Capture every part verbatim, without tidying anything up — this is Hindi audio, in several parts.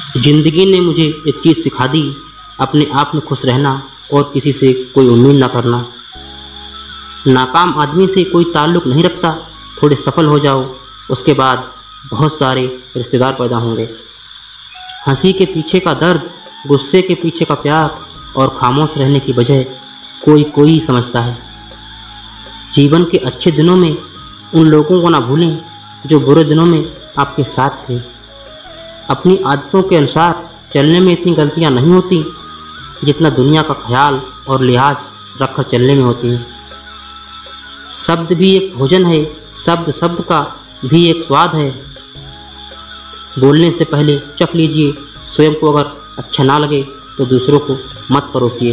ज़िंदगी ने मुझे एक चीज़ सिखा दी, अपने आप में खुश रहना और किसी से कोई उम्मीद ना करना। नाकाम आदमी से कोई ताल्लुक़ नहीं रखता। थोड़े सफल हो जाओ, उसके बाद बहुत सारे रिश्तेदार पैदा होंगे। हंसी के पीछे का दर्द, गुस्से के पीछे का प्यार और खामोश रहने की वजह कोई कोई ही समझता है। जीवन के अच्छे दिनों में उन लोगों को ना भूलें जो बुरे दिनों में आपके साथ थे। अपनी आदतों के अनुसार चलने में इतनी गलतियां नहीं होती जितना दुनिया का ख्याल और लिहाज रखकर चलने में होती हैं। शब्द भी एक भोजन है, शब्द शब्द का भी एक स्वाद है। बोलने से पहले चख लीजिए, स्वयं को अगर अच्छा ना लगे तो दूसरों को मत परोसिए।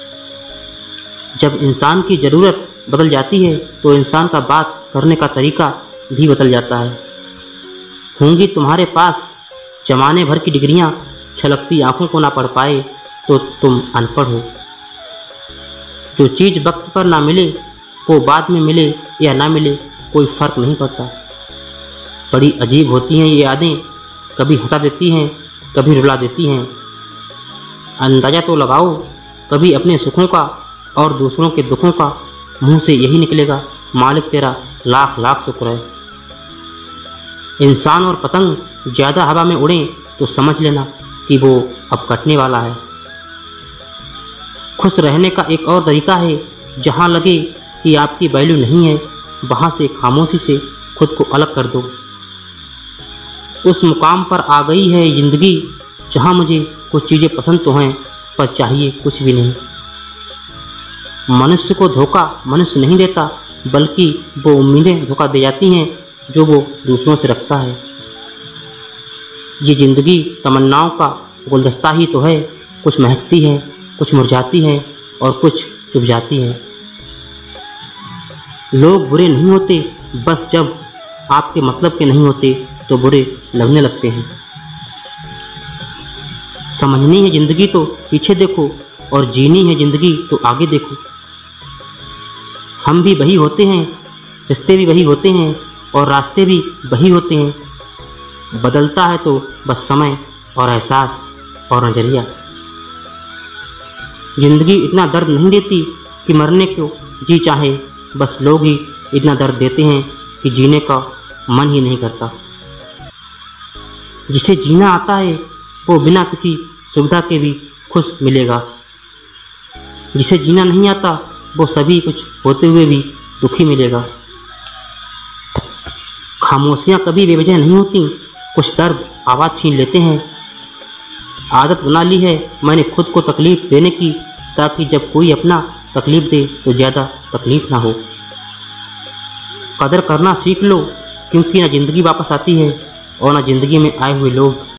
जब इंसान की ज़रूरत बदल जाती है तो इंसान का बात करने का तरीका भी बदल जाता है। होंगी तुम्हारे पास जमाने भर की डिग्रियां, छलकती आंखों को ना पढ़ पाए तो तुम अनपढ़ हो। जो चीज़ वक्त पर ना मिले वो बाद में मिले या ना मिले कोई फ़र्क नहीं पड़ता। बड़ी अजीब होती हैं ये यादें, कभी हंसा देती हैं, कभी रुला देती हैं। अंदाज़ा तो लगाओ, कभी अपने सुखों का और दूसरों के दुखों का मुंह से यही निकलेगा, मालिक तेरा लाख लाख शुक्र है। इंसान और पतंग ज़्यादा हवा में उड़ें तो समझ लेना कि वो अब कटने वाला है। खुश रहने का एक और तरीका है, जहाँ लगे कि आपकी वैल्यू नहीं है वहाँ से खामोशी से खुद को अलग कर दो। उस मुकाम पर आ गई है ज़िंदगी जहाँ मुझे कुछ चीज़ें पसंद तो हैं पर चाहिए कुछ भी नहीं। मनुष्य को धोखा मनुष्य नहीं देता, बल्कि वो उम्मीदें धोखा दे जाती हैं जो वो दूसरों से रखता है। ये ज़िंदगी तमन्नाओं का गुलदस्ता ही तो है, कुछ महकती है, कुछ मुरझाती है और कुछ चुभ जाती है। लोग बुरे नहीं होते, बस जब आपके मतलब के नहीं होते तो बुरे लगने लगते हैं। समझनी है ज़िंदगी तो पीछे देखो और जीनी है ज़िंदगी तो आगे देखो। हम भी वही होते हैं, रिश्ते भी वही होते हैं और रास्ते भी वही होते हैं। बदलता है तो बस समय और एहसास और नज़रिया। ज़िंदगी इतना दर्द नहीं देती कि मरने को जी चाहे, बस लोग ही इतना दर्द देते हैं कि जीने का मन ही नहीं करता। जिसे जीना आता है वो बिना किसी सुविधा के भी खुश मिलेगा। जिसे जीना नहीं आता वो सभी कुछ होते हुए भी दुखी मिलेगा। खामोशियाँ कभी बेवजह नहीं होती, कुछ दर्द आवाज़ छीन लेते हैं। आदत बना ली है मैंने खुद को तकलीफ़ देने की, ताकि जब कोई अपना तकलीफ़ दे तो ज़्यादा तकलीफ़ ना हो। कदर करना सीख लो, क्योंकि ना ज़िंदगी वापस आती है और ना ज़िंदगी में आए हुए लोग।